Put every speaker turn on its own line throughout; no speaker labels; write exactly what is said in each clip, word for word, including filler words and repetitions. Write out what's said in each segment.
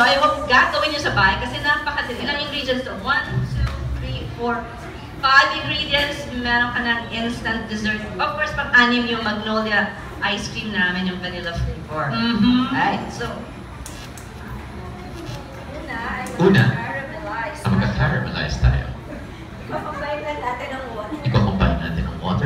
So I hope gagawin nyo sa bahay kasi napakadali. Ilang ingredients to? one, two, three, four, five ingredients. Meron ka ng instant dessert. Of course, pang-anim yung Magnolia ice cream namin, yung vanilla flavor.
Mm-hmm.
Right, so...
Una, ay
Una,
mag-caramelize.
ang mag-caramelize tayo.
Iko-combine lang natin ang water.
Iko-combine natin ang water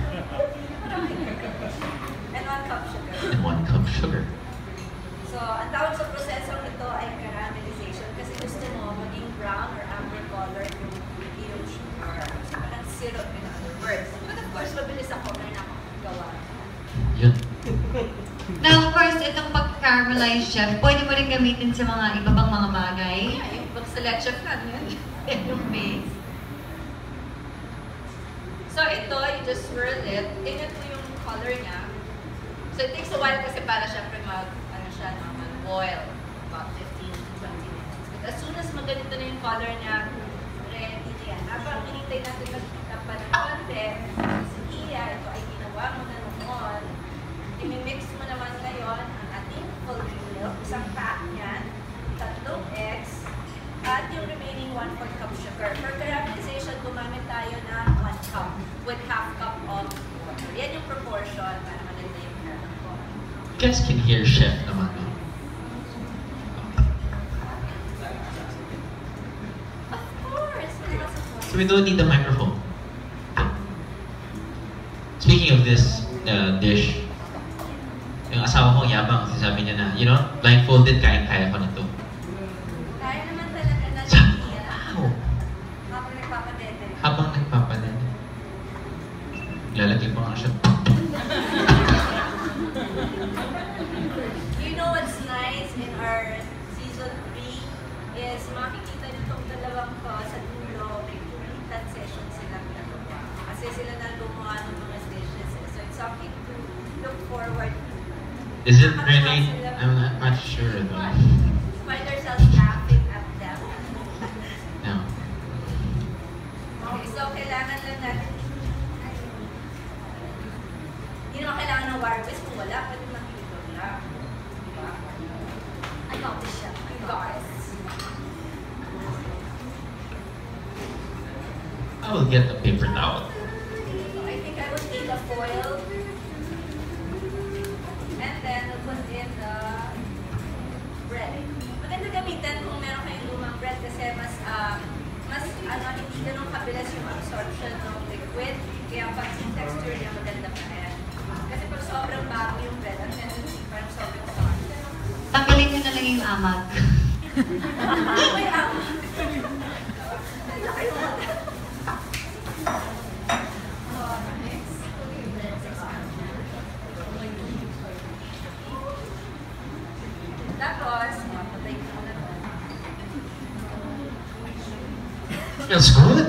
And one cup sugar.
and one cup sugar.
So, ang tawag sa prosesong ito ay caramelization kasi gusto mo maging brown or amber color yung yung sugar. So, parang syrup in other words. But of course, mabilis ako na nakakagawa.
Yun.
Now, of course, itong pag-caramelize, chef, pwede mo rin gamitin sa mga iba pang mga bagay.
Yeah, yung pag-select chef lang yun. Yung base. So ito, you just swirl it. Tingnan mo yung color niya. So it takes a while kasi para syempre mag, ano siya, no, mag-boil. About fifteen to twenty minutes. But as soon as maganito na yung color niya, ready na yan. Habang hinintay natin magtapan ng konti, si Iya, ito ay ginawa mo na noon. I-mix mo naman ngayon ang ating full milk, isang pack niyan, tatlong eggs, at yung remaining one fourth cup sugar. For caramelization, gumamit tayo ng one cup with half cup of water. Yan yung proportion para maganda yung caramel.
You guys can hear chef naman. No?
Of course!
So we don't need the microphone. Speaking of this uh, dish, yung asawa ko yabang, sabi niya na, you know, blindfolded, kaya-kaya ko na to.
Kaya naman talaga na
Sa-
niya.
Wow.
Habang nagpapadete.
Habang nagpapalan. Lalagay pa nga siya.
You know what's nice in our season three is makikita niyo itong dalawang to sa dulo, may two-minute session silang nagawa. Kasi sila na gumawa ng mga dishes. So it's something to look forward to.
Is it really? I'm not, not sure though.
Find ourselves laughing at them.
No.
Okay, so kailangan lang natin hindi naman kailangan ng wire whisk kung wala, pwede makikita lang. Diba? I got this shit. I got it.
I will get the paper towel.
So I think I would take a foil and then we'll put in the bread. Maganda gamitin kung meron kayong lumang bread kasi mas uh, mas ano, hindi ganun kabilis yung absorption ng liquid. Kaya pag yung texture niya maganda pa rin. Kasi pag sobrang bago yung bread, ang tendency parang sobrang soft.
Tanggalin nyo na lang yung amag.
May amag. Tapos, mapatay ko na ito.
Feels good.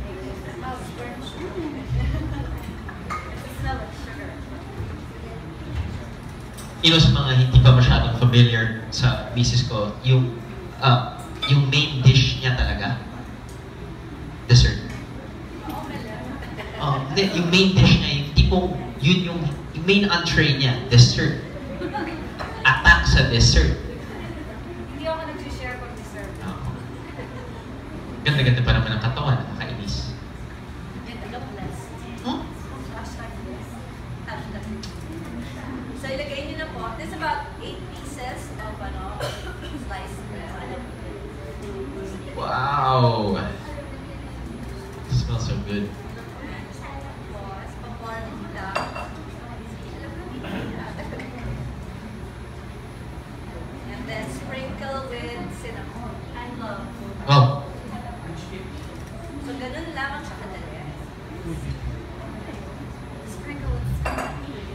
You know, sa mga hindi pa masyadong familiar sa misis ko, yung uh, yung main dish niya talaga, dessert. Oh, hindi, yung main dish niya, yung tipong, yun yung, yung main entree niya, dessert. Attack sa dessert.
Hindi ako nag-share pag dessert.
Oh. Ganda-ganda pa naman ang katawan, nakakainis. Huh?
So ilagay niyo na po. There's about eight pieces of ano, sliced bread.
Wow! It smells so good.
Tapos, paporn lang. And then sprinkle with cinnamon. I love.
Oh!
So ganun lamang siya kadali. Sprinkle with cinnamon.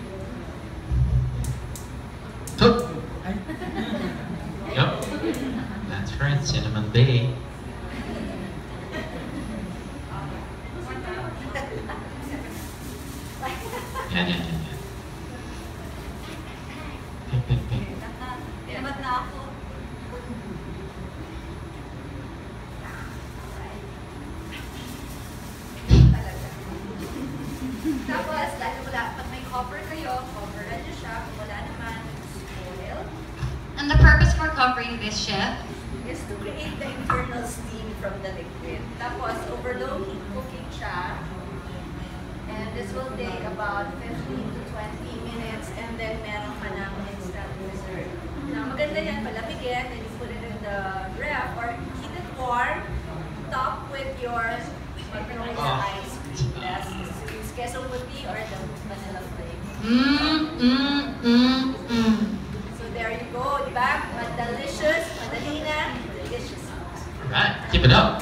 Oh. Yep. That's right, Cinnamon Bay. Yan, yan, yan, yan. Pink, pink, pink.
Tinamat na ako. Talaga. Tapos, dahil wala, pag may copper kayo, coveran niyo siya. Kung wala naman, oil.
And the purpose for covering Miss Chef?
Is to create the internal steam from the liquid. Tapos, over low heat cooking siya. And this will take about fifteen to twenty minutes, and then meron ka ng instant dessert. Now, maganda yan, palamigin, and you put it in the ref, or heat it warm, top with your magnolia
Oh.
ice cream. That's it's queso puti or the vanilla flake.
Mmm, mmm, mmm, mmm.
So there you go, diba? Delicious, madali na, delicious.
Alright, keep it up.